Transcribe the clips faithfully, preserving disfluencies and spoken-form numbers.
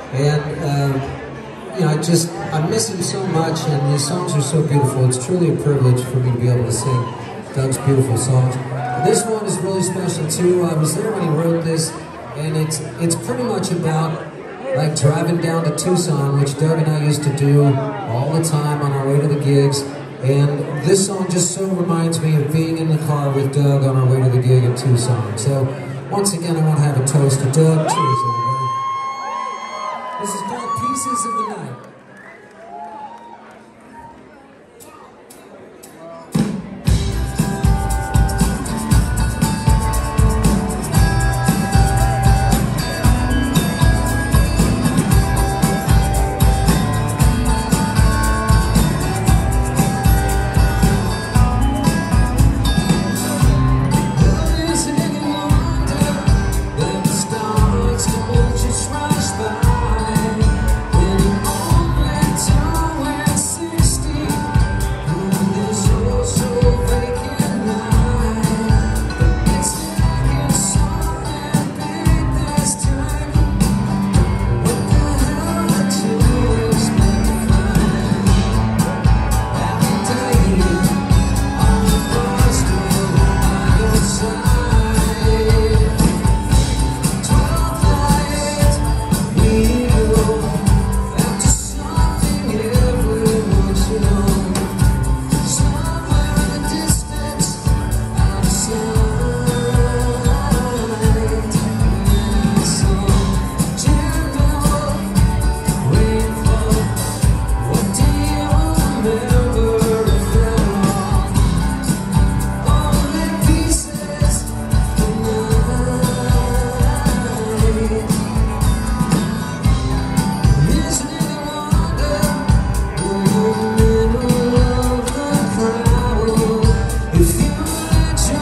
and uh, you know, I just I miss him so much, and his songs are so beautiful. It's truly a privilege for me to be able to sing Doug's beautiful songs. This one is really special too. I was there when he wrote this, and it's it's pretty much about like driving down to Tucson, which Doug and I used to do all the time on our way to the gigs. And this song just so reminds me of being in the car with Doug on our way to the gig in Tucson. So once again, I want to have a toast to Doug. Cheers, everybody. This is called Pieces of the Night.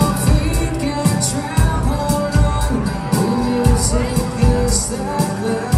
Is that